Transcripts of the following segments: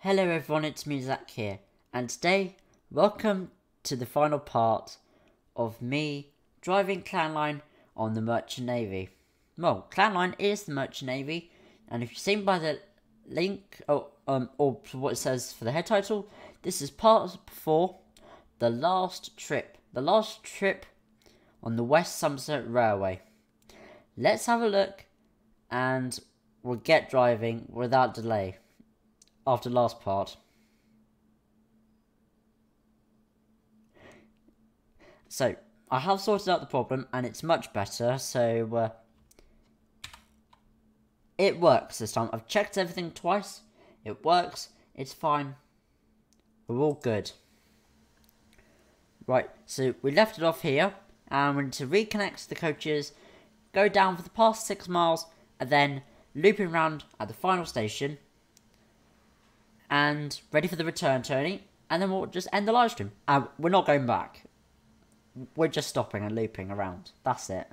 Hello everyone, it's me Zach here, and today, welcome to the final part of me driving Clanline on the Merchant Navy. Well, Clanline is the Merchant Navy, and if you've seen by the link, or what it says for the head title, this is part 4, the last trip on the West Somerset Railway. Let's have a look, and we'll get driving without delay. After the last part. So, I have sorted out the problem and it's much better, so it works this time. I've checked everything twice, it works, it's fine, we're all good. Right, so we left it off here, and we need to reconnect the coaches, go down for the past 6 miles, and then looping around at the final station, and ready for the return journey, and then we'll just end the live stream. We're not going back. We're just stopping and looping around. That's it.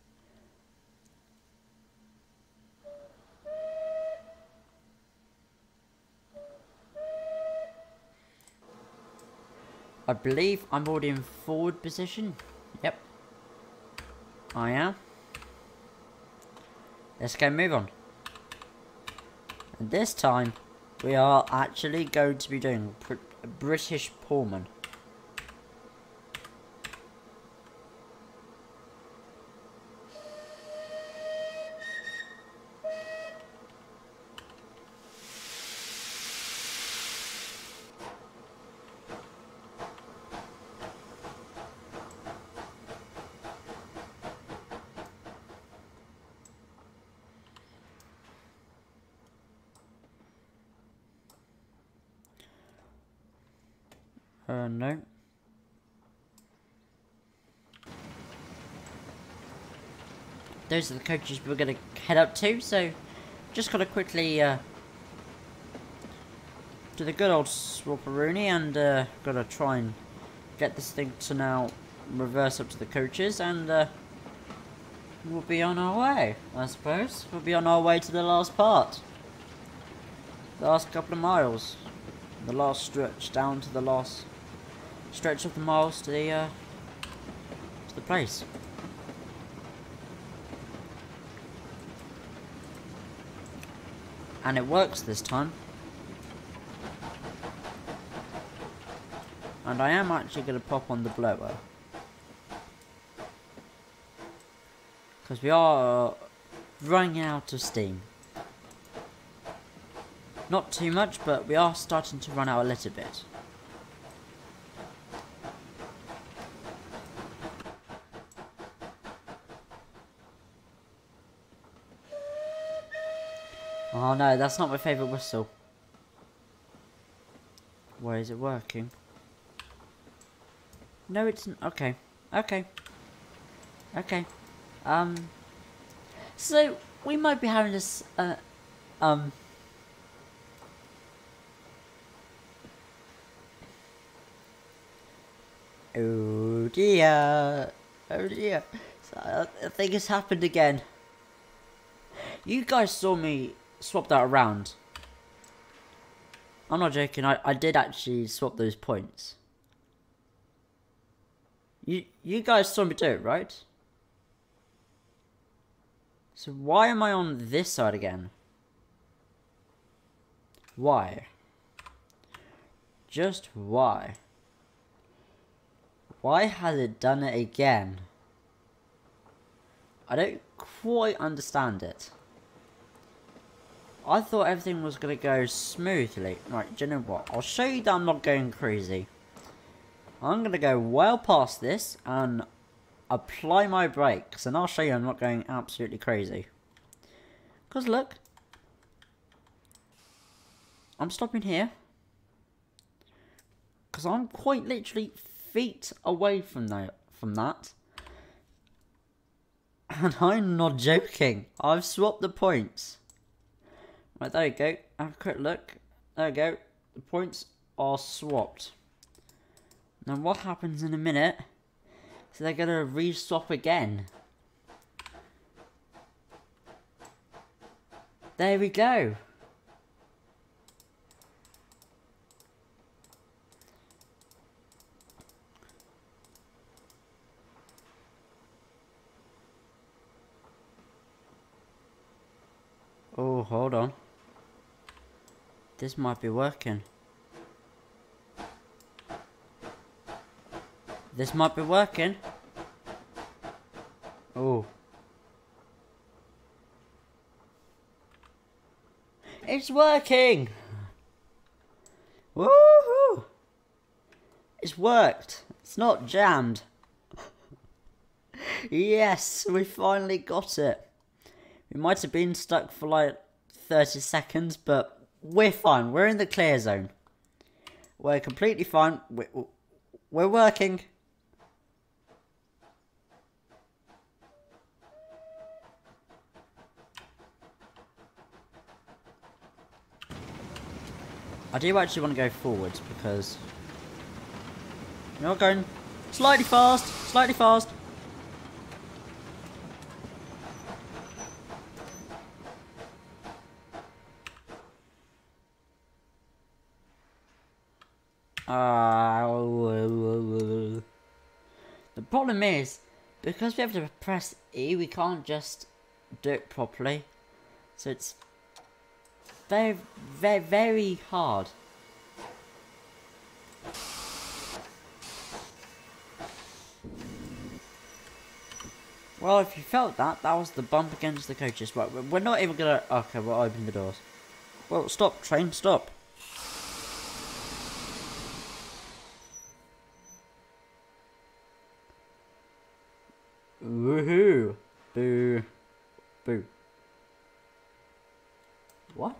I believe I'm already in forward position. Yep. I am. Let's go move on. And this time, we are actually going to be doing British Pullman. No. Those are the coaches we're going to head up to, so just got to quickly do the good old swapperoonie and got to try and get this thing to now reverse up to the coaches, and we'll be on our way, I suppose. We'll be on our way to the last part. The last couple of miles. The last stretch down to the last stretch of the miles to the place. And it works this time. And I am actually going to pop on the blower. Because we are running out of steam. Not too much, but we are starting to run out a little bit. Oh no, that's not my favourite whistle. Why is it working? No, it's not. Okay. Okay. Okay. So, we might be having this, oh dear. Oh dear. So, I think it's happened again. You guys saw me swap that around. I'm not joking, I did actually swap those points. You guys saw me do it, right? So why am I on this side again? Why? Just why? Why has it done it again? I don't quite understand it. I thought everything was going to go smoothly. Right, do you know what? I'll show you that I'm not going crazy. I'm going to go well past this and apply my brakes. And I'll show you I'm not going absolutely crazy. Because look. I'm stopping here. Because I'm quite literally feet away from that. And I'm not joking. I've swapped the points. Right, there you go. Have a quick look. There we go. The points are swapped. Now what happens in a minute? So they're going to re-swap again. There we go. Oh, hold on. This might be working. This might be working. Oh. It's working! Woohoo! It's worked. It's not jammed. Yes, we finally got it. We might have been stuck for like 30 seconds, but we're fine. We're in the clear zone. We're completely fine. We're working. I do actually want to go forwards because you're going slightly fast, slightly fast. The problem is, because we have to press E, we can't just do it properly. So it's very, very, very hard. Well, if you felt that, that was the bump against the coaches. Right, we're not even gonna... Okay, we'll open the doors. Well, stop, train, stop. Woohoo! Boo. Boo. What?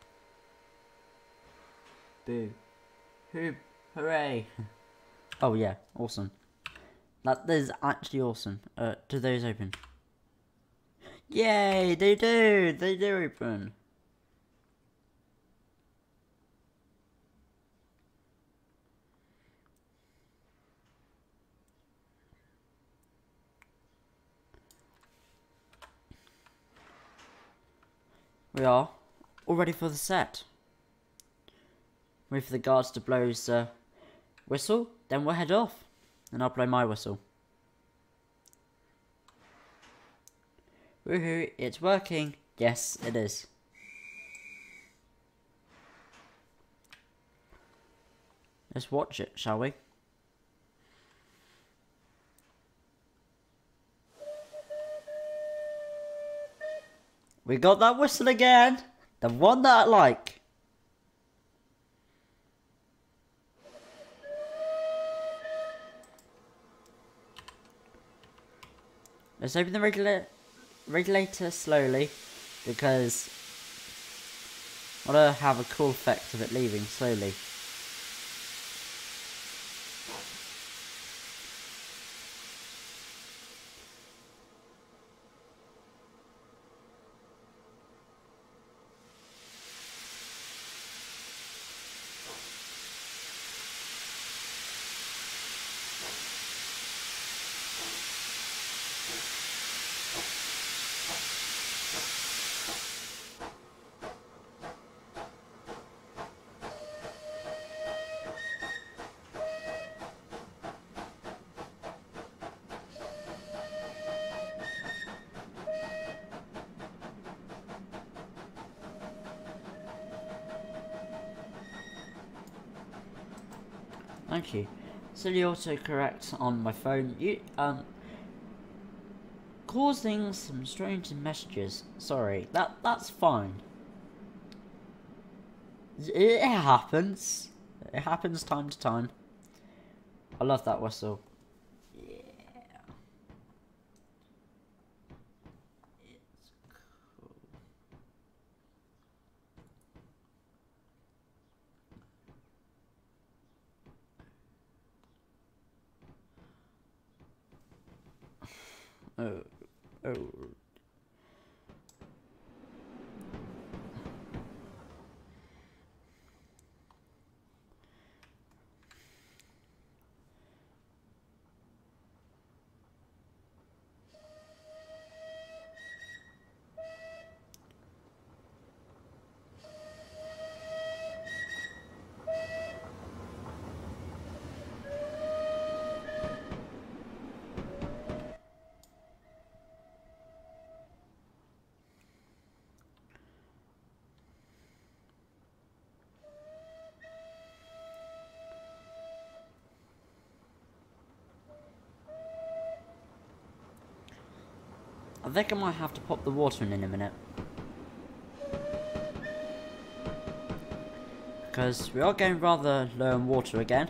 Boo. Hooray! Oh yeah, awesome. That is actually awesome. Do those open? Yay! They do! They do open. We are all ready for the set. Wait for the guards to blow his whistle, then we'll head off. And I'll blow my whistle. Woohoo, it's working. Yes, it is. Let's watch it, shall we? We got that whistle again. The one that I like. Let's open the regulator slowly, because I want to have a cool effect of it leaving slowly. Thank you. Silly autocorrect on my phone. Causing some strange messages. Sorry, that's fine. It happens. It happens time to time. I love that whistle. Yeah. It's cool. Oh. I think I might have to pop the water in a minute. Because we are getting rather low on water again.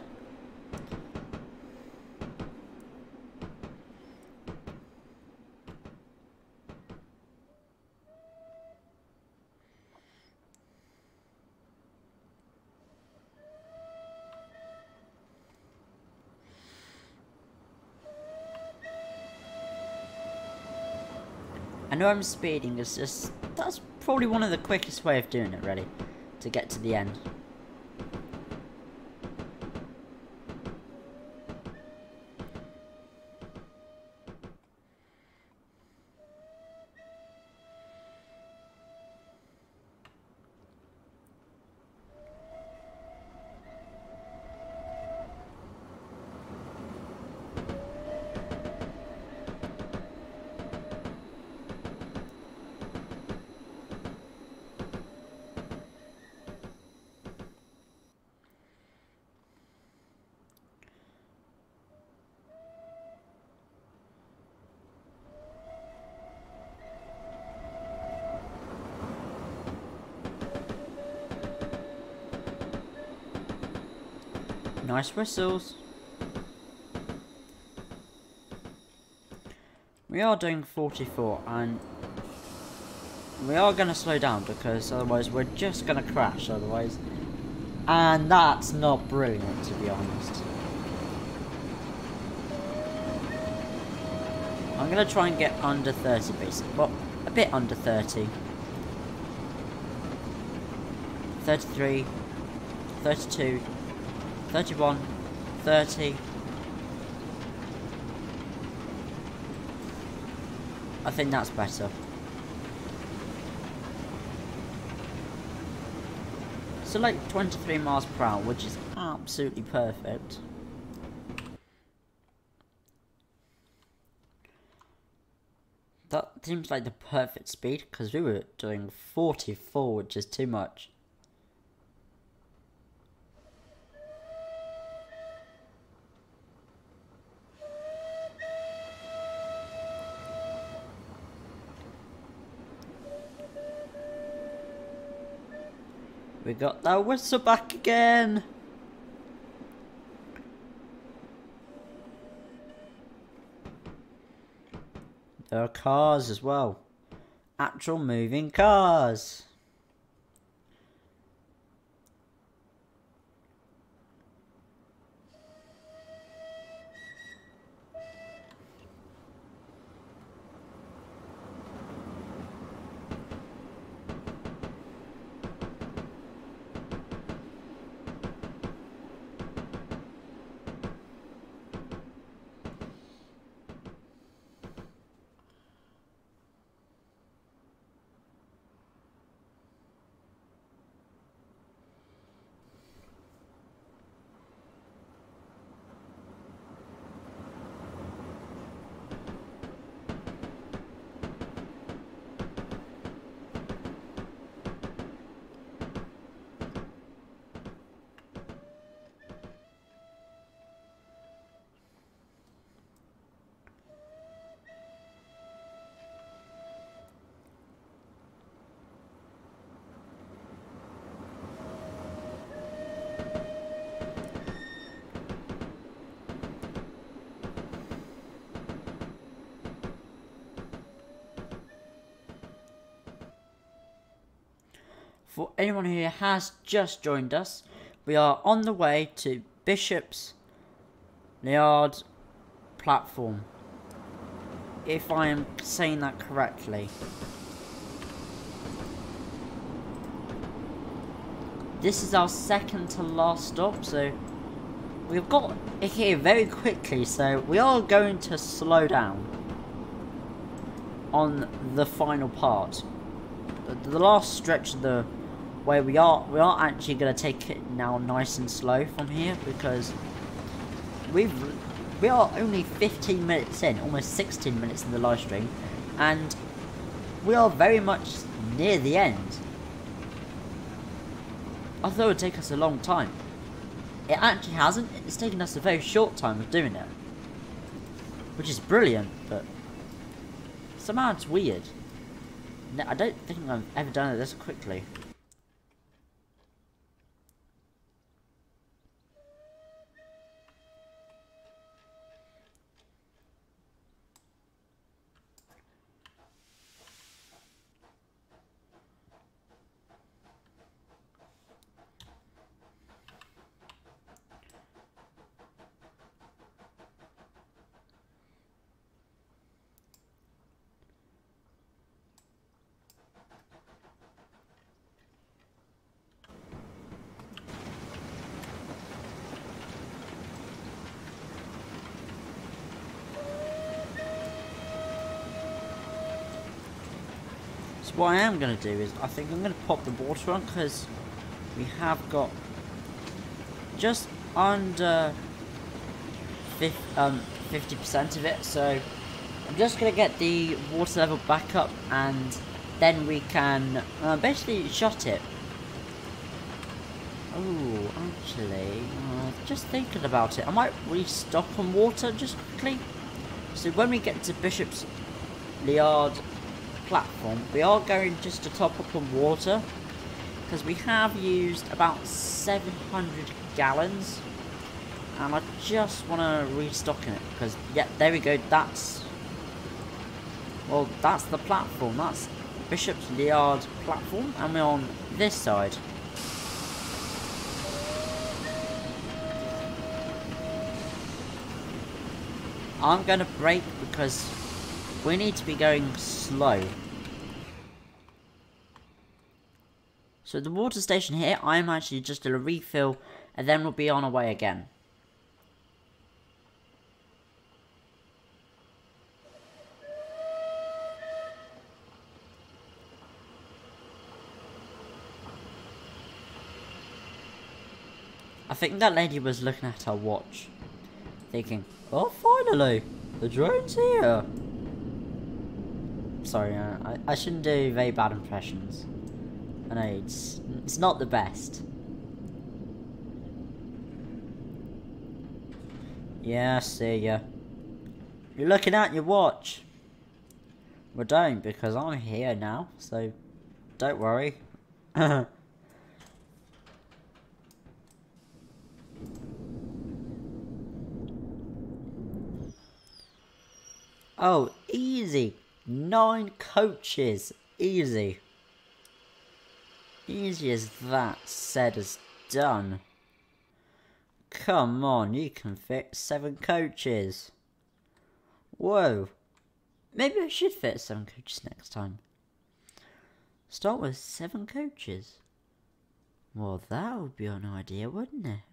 I know I'm speeding, it's just, that's probably one of the quickest way of doing it, really, to get to the end. Nice whistles. We are doing 44 and we are going to slow down because otherwise we're just going to crash otherwise. And that's not brilliant, to be honest. I'm going to try and get under 30 basically. Well, a bit under 30. 33, 32, 31, 30. I think that's better. So like 23 miles per hour, which is absolutely perfect. That seems like the perfect speed, because we were doing 44, which is too much. We got that whistle back again. There are cars as well. Actual moving cars. For anyone who has just joined us, we are on the way to Bishop's Lydeard platform, if I am saying that correctly. This is our second to last stop, so we've got here very quickly, so we are going to slow down on the final part. The last stretch of the way we are actually going to take it now nice and slow from here, because we are only 15 minutes in, almost 16 minutes in the live stream, and we are very much near the end. I thought it would take us a long time. It actually hasn't. It's taken us a very short time of doing it, which is brilliant, but Somehow it's weird. No, I don't think I've ever done it this quickly. So what I am going to do is, I think I'm going to pop the water on, because we have got just under 50% of it, so I'm just going to get the water level back up, and then we can basically shut it. Oh, actually, just thinking about it, I might restock on water just quickly. So when we get to Bishop's Lydeard platform, we are going just to top up on water, because we have used about 700 gallons, and I just want to restock in it, because yeah, there we go, that's the platform, that's Bishop's Lydeard platform, and we're on this side. I'm going to brake because we need to be going slow. So the water station here, I'm actually just going to refill, and then we'll be on our way again. I think that lady was looking at her watch, thinking, oh, finally, the drone's here. Sorry, I shouldn't do very bad impressions. I know, it's not the best. Yeah, see ya. You're looking at your watch. Well, don't, because I'm here now, so don't worry. Oh, easy. 9 coaches. Easy. Easy as that, said as done. Come on, you can fit 7 coaches. Whoa. Maybe I should fit 7 coaches next time. Start with 7 coaches. Well, that would be an idea, wouldn't it?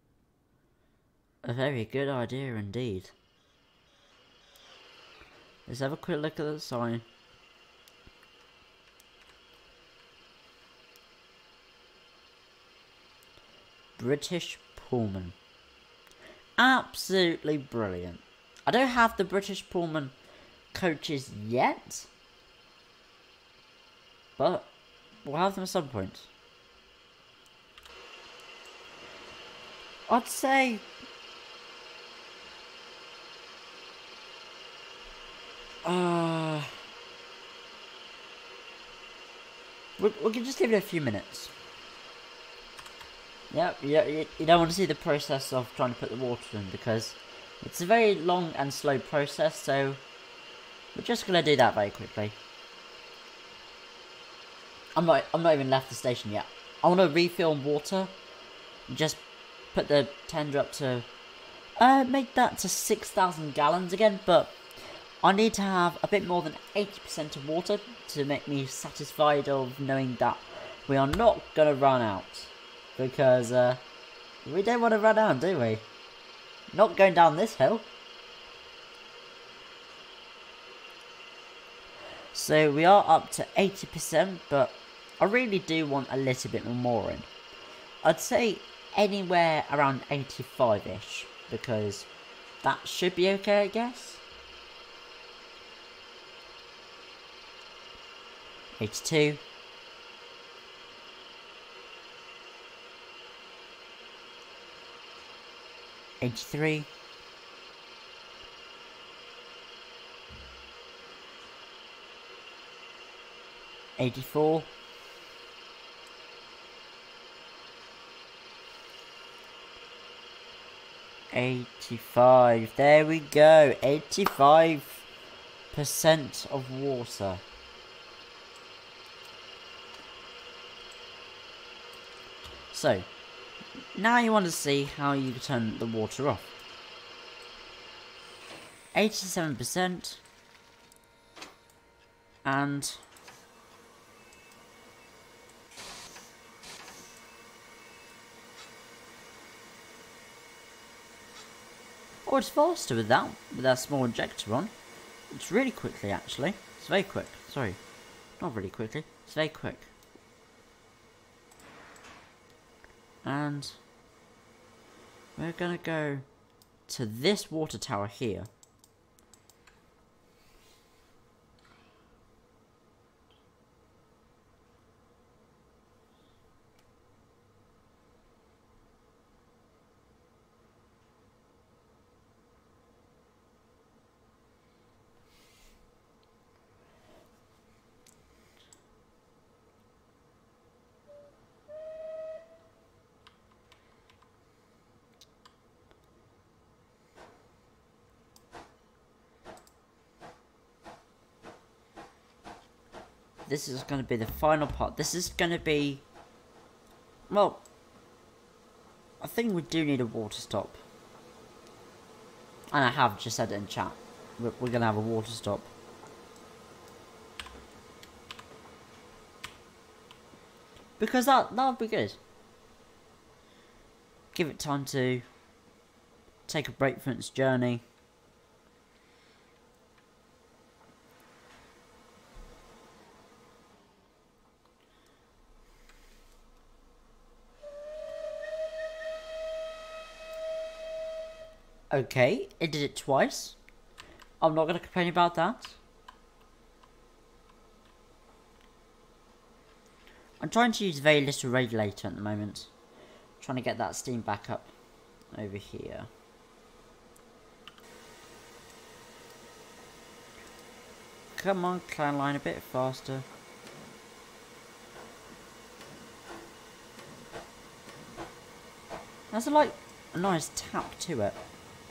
A very good idea indeed. Let's have a quick look at the sign. British Pullman. Absolutely brilliant. I don't have the British Pullman coaches yet, but we'll have them at some point. I'd say we can just give it a few minutes. Yep, you don't want to see the process of trying to put the water in, because it's a very long and slow process, so we're just going to do that very quickly. I'm not even left the station yet. I want to refill water, just put the tender up to, make that to 6,000 gallons again, but I need to have a bit more than 80% of water to make me satisfied of knowing that we are not going to run out. Because, we don't want to run out, do we? Not going down this hill. So we are up to 80%, but I really do want a little bit more in. I'd say anywhere around 85-ish, because that should be okay, I guess. 82. 83. 84. 85. There we go. 85% of water. So, now you want to see how you can turn the water off. 87%. And oh, it's faster with that small injector on. It's really quickly, actually. It's very quick. Sorry, not really quickly. It's very quick. And we're gonna go to this water tower here. This is going to be the final part. This is going to be... Well, I think we do need a water stop. And I have just said it in chat. We're going to have a water stop. Because that would be good. Give it time to take a break from its journey. Okay, it did it twice. I'm not going to complain about that. I'm trying to use very little radiator at the moment. Trying to get that steam back up over here. Come on, clan line, a bit faster. There's a nice tap to it.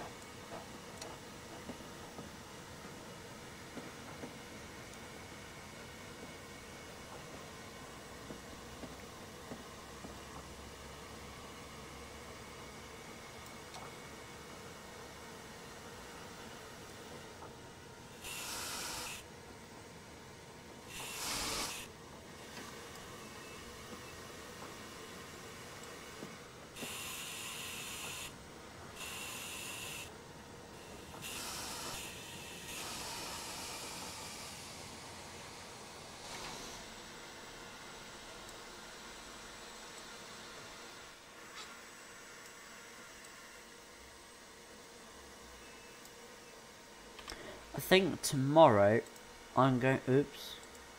I think tomorrow I'm going... Oops.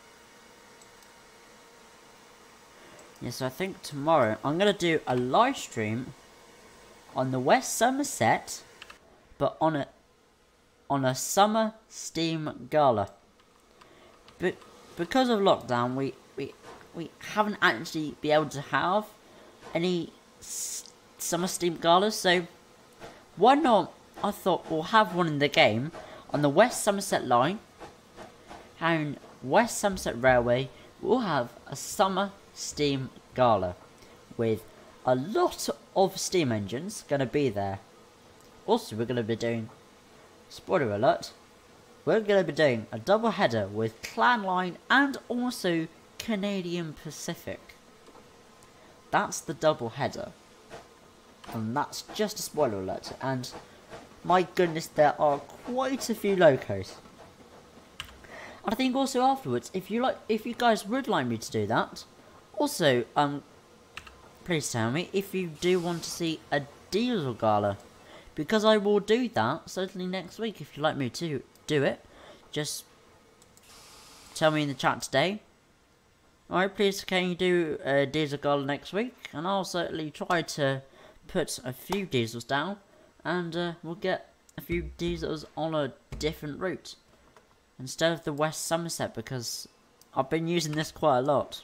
Yes, I think tomorrow I'm going to do a live stream on the West Somerset, but on a summer steam gala. But because of lockdown, we haven't actually been able to have any summer steam galas, so why not? I thought we'll have one in the game on the West Somerset line, and West Somerset Railway will have a summer steam gala with a lot of steam engines going to be there. Also, we're going to be doing, spoiler alert, we're going to be doing a double header with Clan Line and also Canadian Pacific. That's the double header, and that's just a spoiler alert. And my goodness, there are quite a few locos. I think also afterwards, if you guys would like me to do that, also please tell me if you do want to see a diesel gala, because I will do that certainly next week. If you'd like me to do it, just tell me in the chat today. Alright, please can you do a diesel gala next week, and I'll certainly try to put a few diesels down, and we'll get a few diesels on a different route instead of the West Somerset, because I've been using this quite a lot.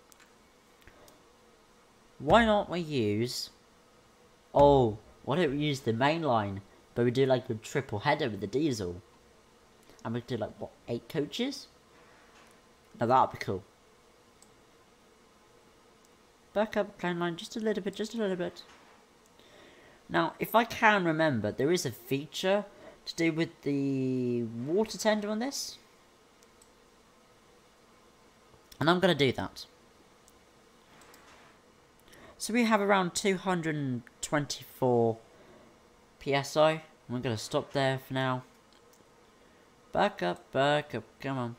Why not we use... Oh, why don't we use the main line? But we do like a triple header with the diesel. And we do like, what, 8 coaches? Now that'd be cool. Back up plan line just a little bit, just a little bit. Now, if I can remember, there is a feature to do with the water tender on this. And I'm going to do that. So we have around 224 PSI. I'm going to stop there for now. Back up, come on.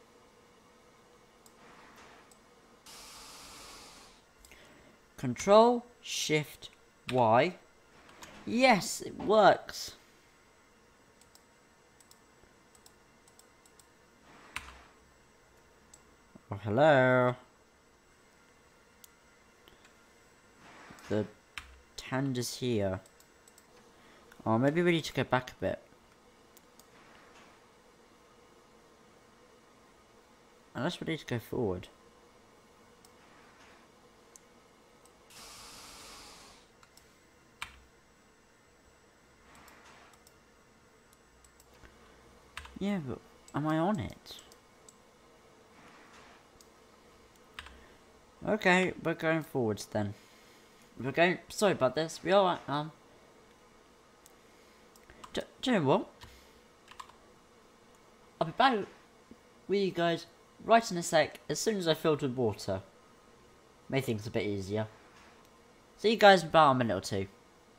Control, Shift, Y. Yes, it works. Oh, hello. The tender's here. Oh, maybe we need to go back a bit. Unless we need to go forward. Yeah, but am I on it? Okay, we're going forwards then. We're going... Sorry about this. We are... Do you know what? I'll be back with you guys right in a sec as soon as I filled with water. Make things a bit easier. See you guys in about a minute or two.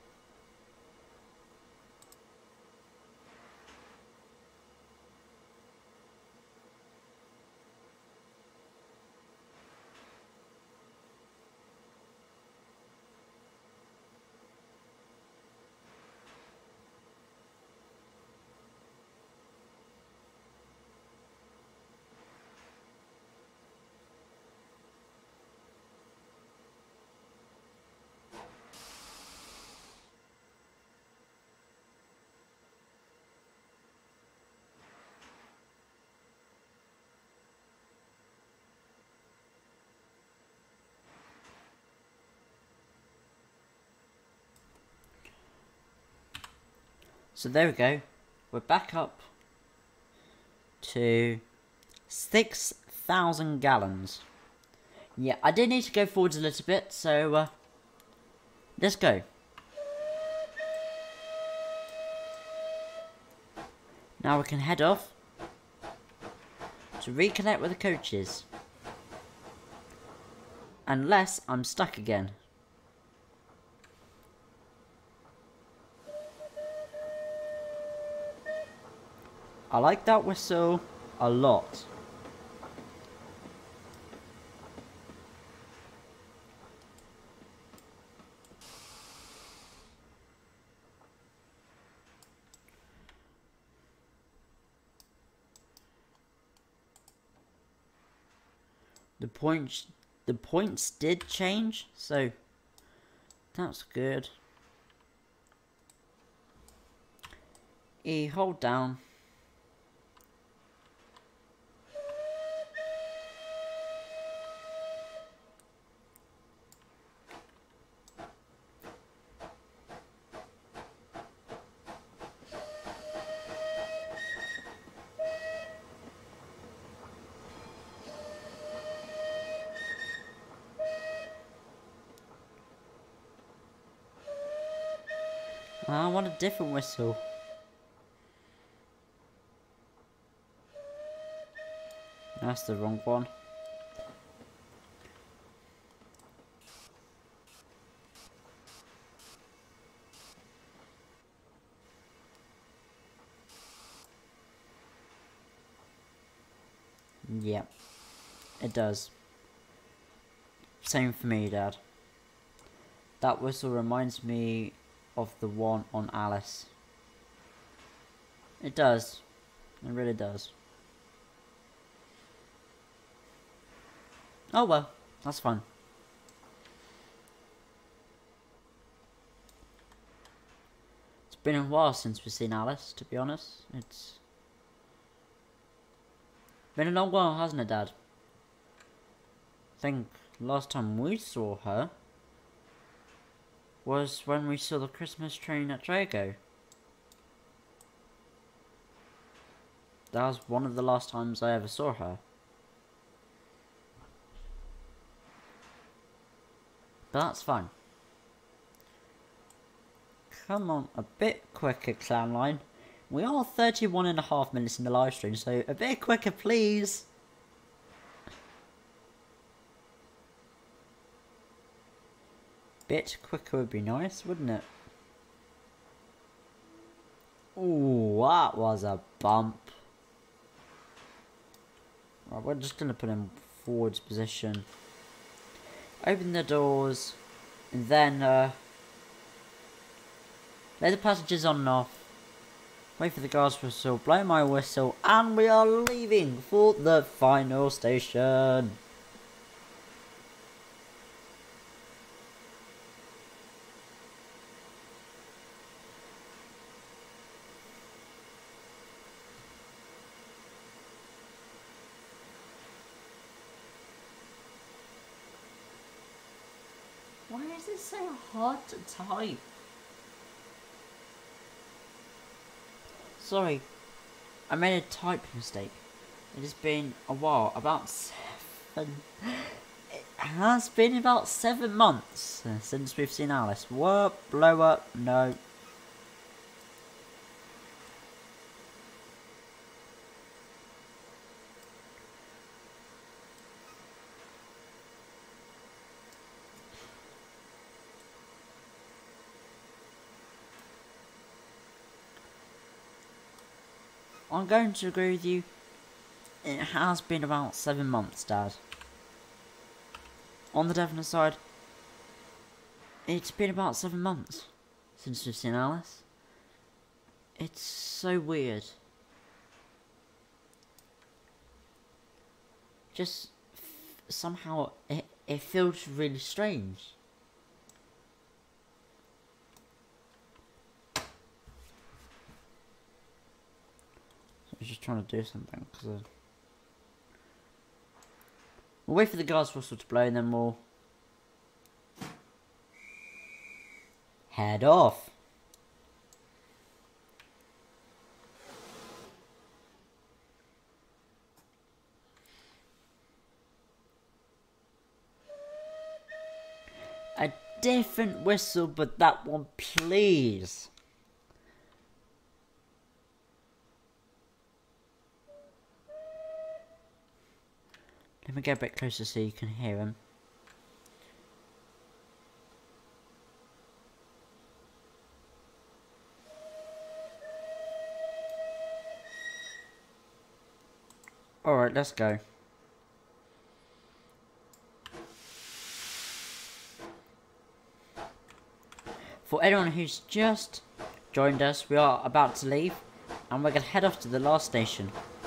So there we go. We're back up to 6,000 gallons. Yeah, I did need to go forwards a little bit, so let's go. Now we can head off to reconnect with the coaches. Unless I'm stuck again. I like that whistle a lot. The points did change, so that's good. E, hold down. I want a different whistle. That's the wrong one. Yep, it does. Same for me, Dad. That whistle reminds me of the one on Alice. It does. It really does. Oh well, that's fine. It's been a while since we've seen Alice, to be honest. It's been a long while, hasn't it, Dad? think last time we saw her was when we saw the Christmas train at Drago. That was one of the last times I ever saw her. But that's fine. Come on, a bit quicker, Clownline. We are 31.5 minutes in the live stream, so a bit quicker, please. Bit quicker would be nice, wouldn't it? Ooh, that was a bump. Right, we're just gonna put him forwards position. Open the doors, and then let the passengers on and off. Wait for the guards whistle, blow my whistle, and we are leaving for the final station. Why is it so hard to type? Sorry, I made a type mistake. It has been a while, about 7... It has been about 7 months since we've seen Alice. What? Blow up? No. I'm going to agree with you. It has been about 7 months, Dad. On the definite side, it's been about 7 months since we've seen Alice. It's so weird. Just somehow it feels really strange. I was just trying to do something, because we'll wait for the guards whistle to blow and then we'll head off. A different whistle, but that one, please. Let me get a bit closer so you can hear him. Alright, let's go. For anyone who's just joined us, we are about to leave and we're going to head off to the last station.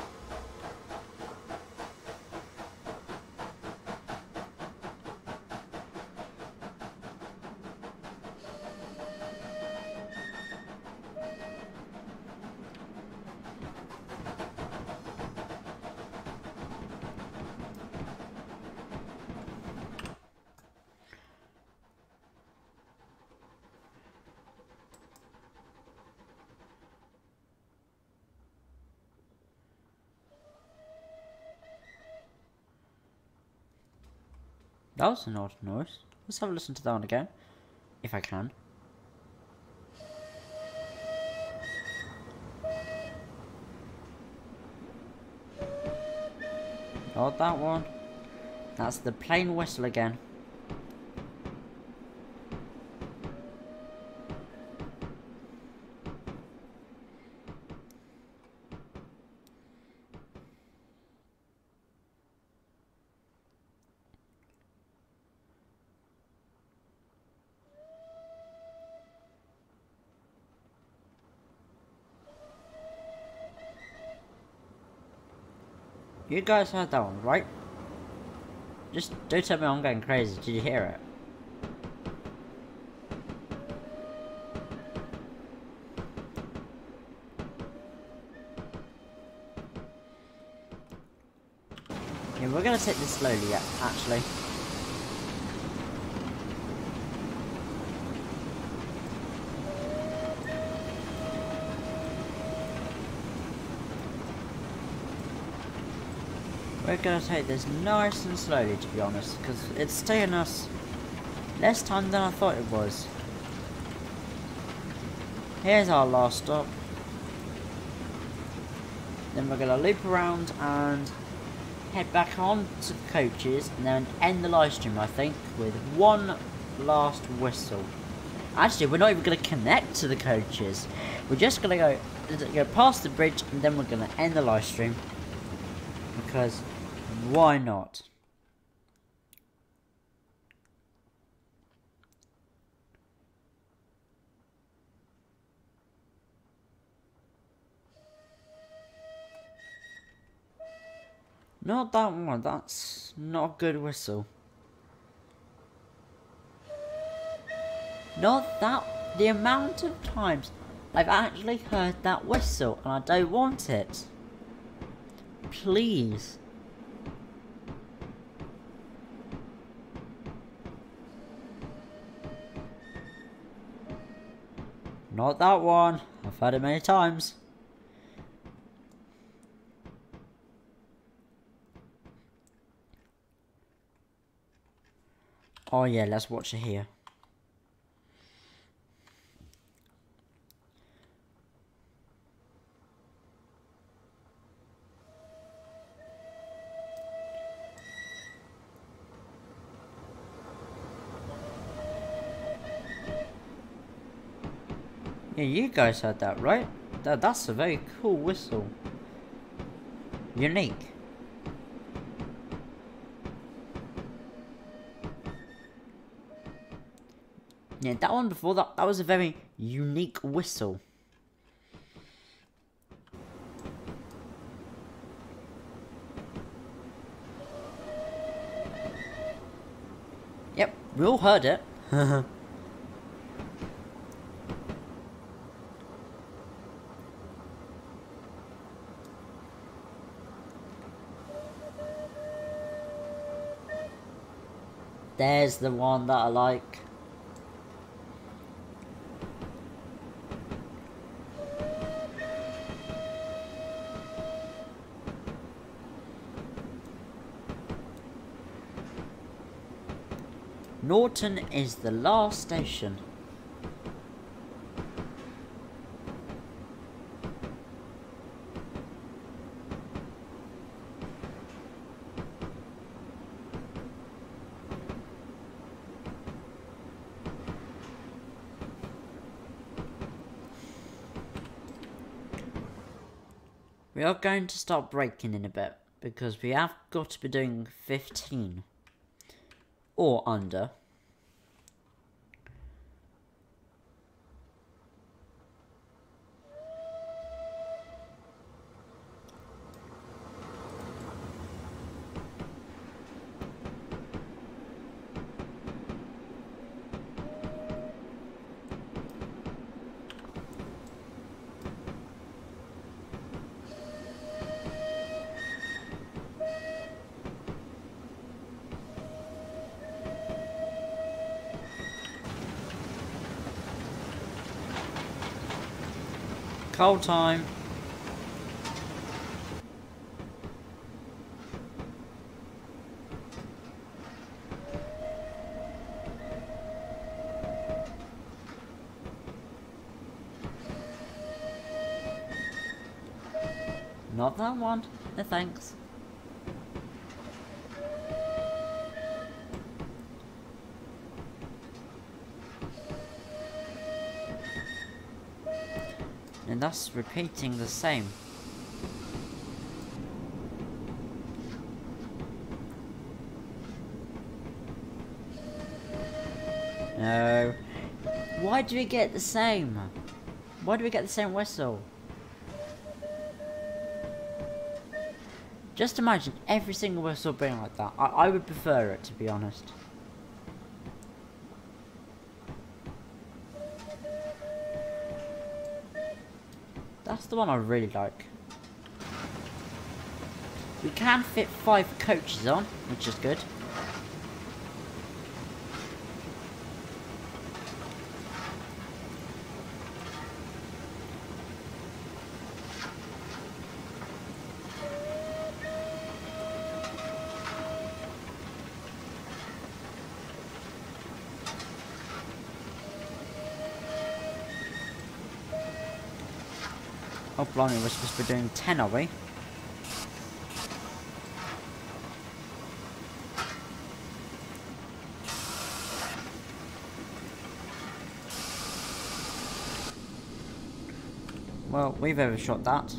That was an odd noise. Let's have a listen to that one again, if I can. Not that one. That's the plain whistle again. You guys heard that one, right? Just don't tell me I'm going crazy. Did you hear it? Yeah, we're gonna take this slowly, actually. We're gonna take this nice and slowly, to be honest, because it's taking us less time than I thought it was. Here's our last stop. Then we're gonna loop around and head back on to the coaches and then end the live stream, I think, with one last whistle. Actually, we're not even gonna connect to the coaches. We're just gonna go past the bridge and then we're gonna end the live stream. Because why not? Not that one, that's not a good whistle. Not that, the amount of times I've actually heard that whistle and I don't want it. Please. Not that one, I've heard it many times. Oh yeah, let's watch it here. Yeah, you guys heard that, right? That's a very cool whistle. Unique. Yeah, that one before, that was a very unique whistle. Yep, we all heard it. There's the one that I like. Norton is the last station. We are going to start braking in a bit because we have got to be doing 15 or under. Cold time. Not that one. No thanks. And thus repeating the same. No. Why do we get the same? Why do we get the same whistle? Just imagine every single whistle being like that. I would prefer it, to be honest. That's the one I really like. We can fit 5 coaches on, which is good. Oh blimey, we're supposed to be doing 10, are we? Well, we've overshot that.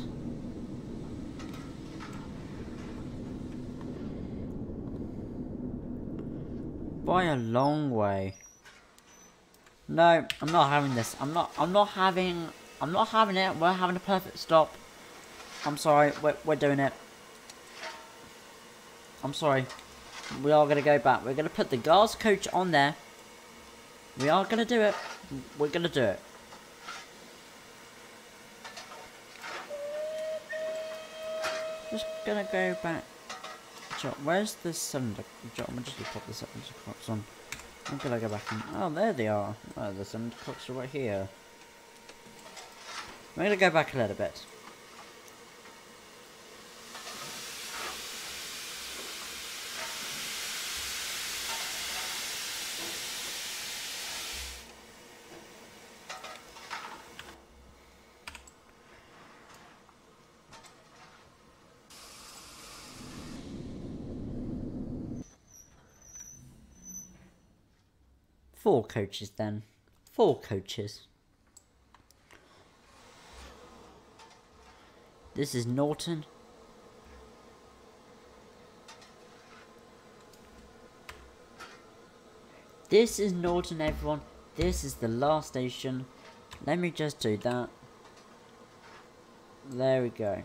By a long way. No, I'm not having this. I'm not having it. We're having a perfect stop. I'm sorry, we're doing it. I'm sorry. We are gonna go back. We're gonna put the guards coach on there. We are gonna do it. We're gonna do it. Just gonna go back. Where's the cylinder? I'm just gonna pop the cylinder clocks on. I'm gonna go back and... Oh, there they are. Oh, the cylinder clocks are right here. I'm gonna go back a little bit. Four coaches then. 4 coaches. This is Norton. This is Norton, everyone. This is the last station. Let me just do that. There we go.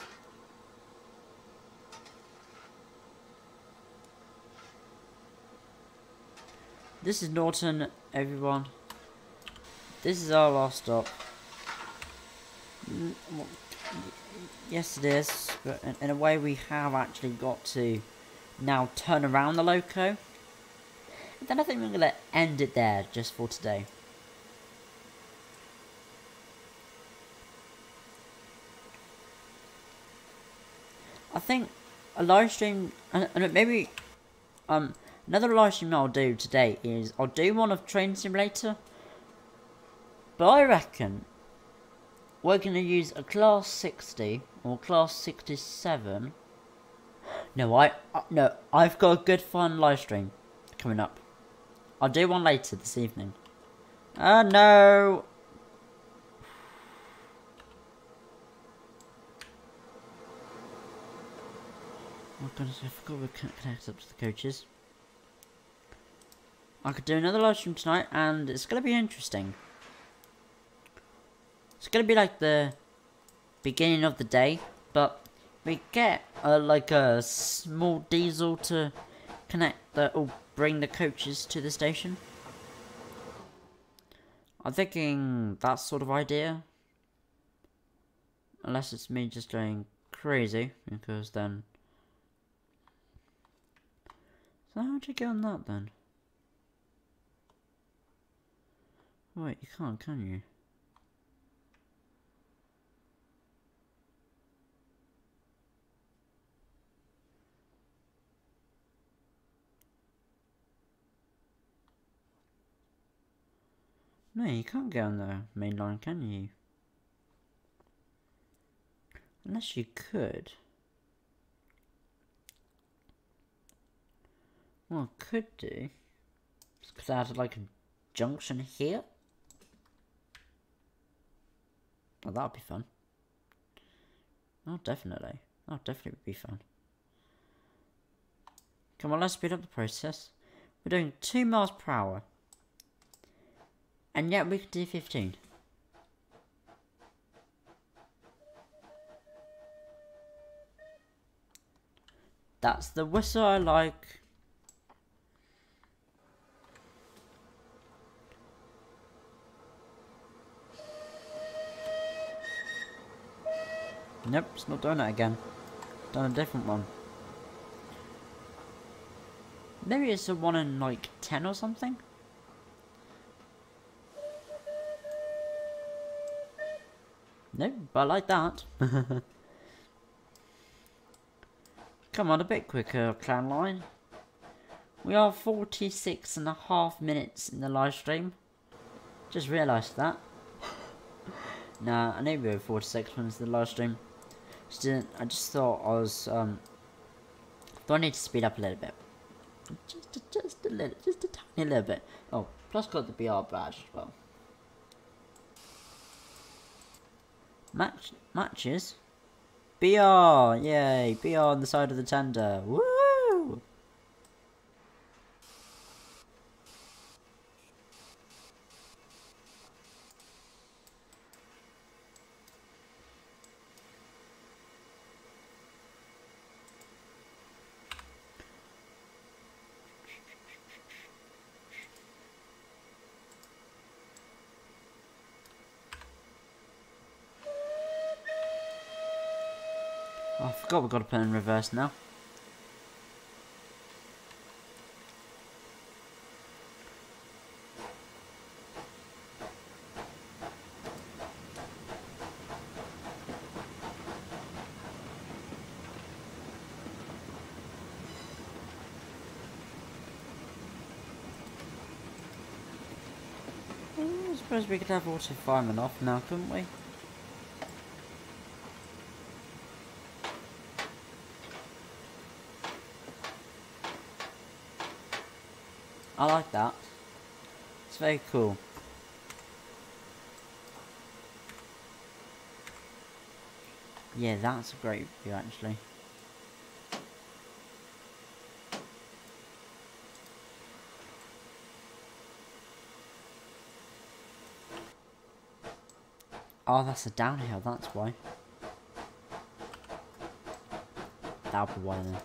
This is Norton, everyone. This is our last stop. Yes, it is. But in a way, we have actually got to now turn around the loco. And then I think we're going to end it there just for today. I think a live stream, and maybe another live stream I'll do today is I'll do one of Train Simulator, but I reckon we're going to use a class 60 or class 67. No, no, I've got a good fun live stream coming up. I'll do one later this evening. No. Oh goodness, I forgot we're connected up to the coaches. I could do another live stream tonight, and it's going to be interesting. It's going to be like the beginning of the day, but we get like a small diesel to connect or bring the coaches to the station. I'm thinking that sort of idea. Unless it's me just going crazy, because then... So how'd you get on that then? Wait, you can't, can you? No, you can't get on the main line, can you? Unless you could. What I could do is could add like a junction here. Oh, that would be fun. Oh, definitely. That would definitely be fun. Come on, let's speed up the process. We're doing 2 miles per hour. And yet we can do 15. That's the whistle I like. Nope, it's not doing it again. done a different one. Maybe it's a 1 in like 10 or something? Nope, but I like that. Come on, a bit quicker, clan line. We are 46.5 minutes in the live stream. Just realised that. Nah, I knew we were 46 minutes in the live stream. I just thought I was, do I need to speed up a little bit? Just a little, just a tiny little bit. Oh, plus got the BR badge as well. Matches? BR! Yay! BR on the side of the tender. Woo! Oh, I forgot we've got to put in reverse now. I suppose we could have auto fireman off now, couldn't we? I like that. It's very cool. Yeah, that's a great view actually. Oh, that's a downhill, that's why. That'll be why then.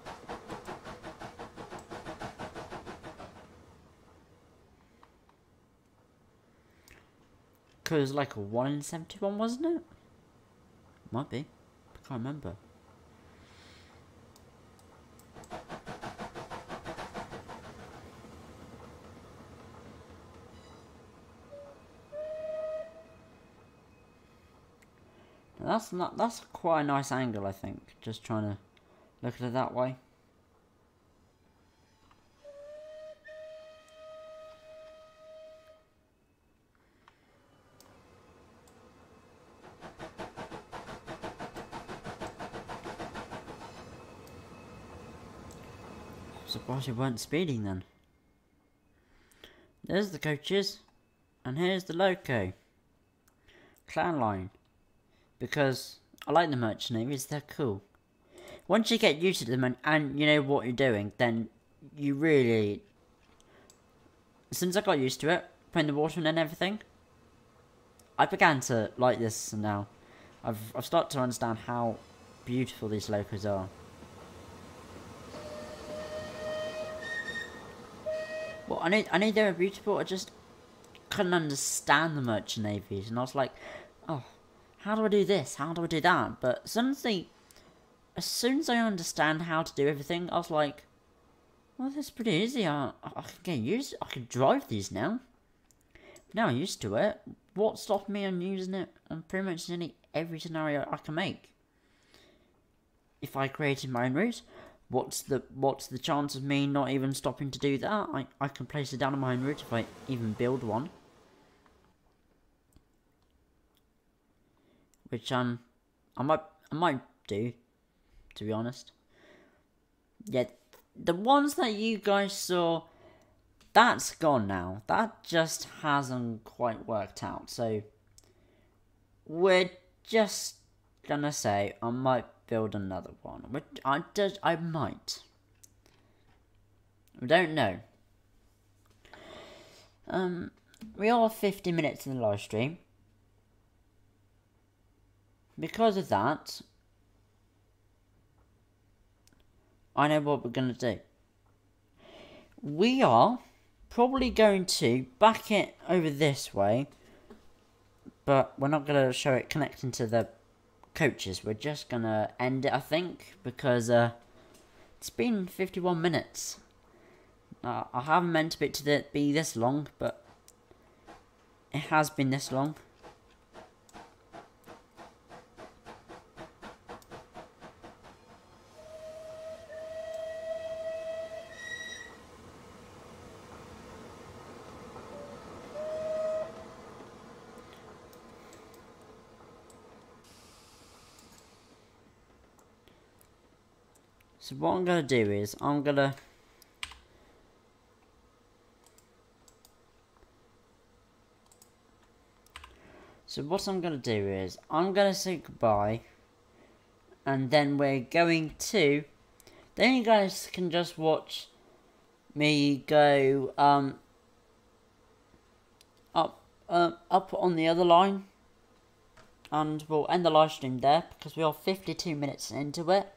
Cause it was like a 1 in 71, wasn't it? Might be. I can't remember. That's quite a nice angle, I think. Just trying to look at it that way. Surprised we weren't speeding then. There's the coaches, and here's the loco. Clan line. Because I like the merchant navies, they're cool. Once you get used to them and you know what you're doing, then you really... Since I got used to it, putting the water in and everything, I began to like this now. I've started to understand how beautiful these locos are. Well, I knew they were beautiful, I just couldn't understand the merchant navies, and I was like, oh, how do I do this? How do I do that? But as soon as I understand how to do everything, I was like, well, that's pretty easy. I can get used. I can drive these now. Now I'm used to it. What stopped me on using it on pretty much every scenario I can make? If I created my own route, what's the chance of me not even stopping to do that? I can place it down on my own route if I even build one. Which I might do, to be honest. Yeah, the ones that you guys saw, that's gone now. That just hasn't quite worked out. So we're just gonna say I might build another one. Which I might. We don't know. We are 50 minutes in the live stream. Because of that, I know what we're going to do. We are probably going to back it over this way, but we're not going to show it connecting to the coaches, we're just gonna end it, I think, because it's been 51 minutes. I haven't meant it to be this long, but it has been this long. So what I'm going to do is, I'm going to say goodbye, and then we're going to, then you guys can just watch me go up on the other line, and we'll end the live stream there because we are 52 minutes into it.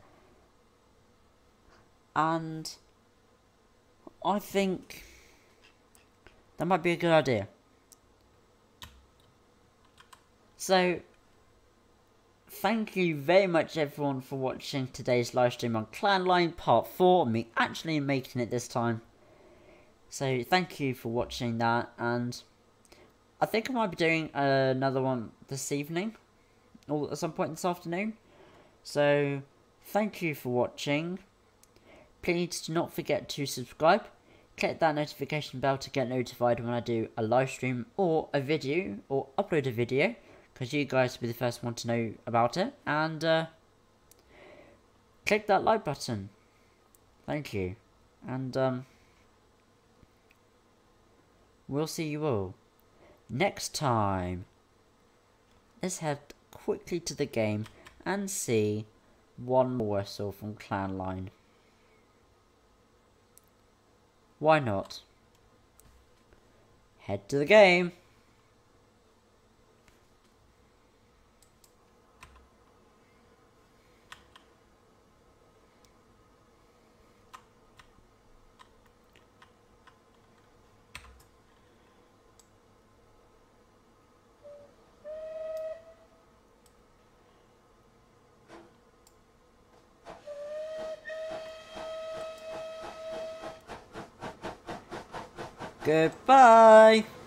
And I think that might be a good idea. So, thank you very much everyone for watching today's live stream on Clan Line Part 4, me actually making it this time. So, thank you for watching that, and I think I might be doing another one this evening, or at some point this afternoon. So, thank you for watching. Please do not forget to subscribe. Click that notification bell to get notified when I do a live stream or a video, or upload a video, because you guys will be the first one to know about it. And click that like button. Thank you. And we'll see you all next time. Let's head quickly to the game and see one more whistle from Clan Line. Why not? Head to the game. Goodbye.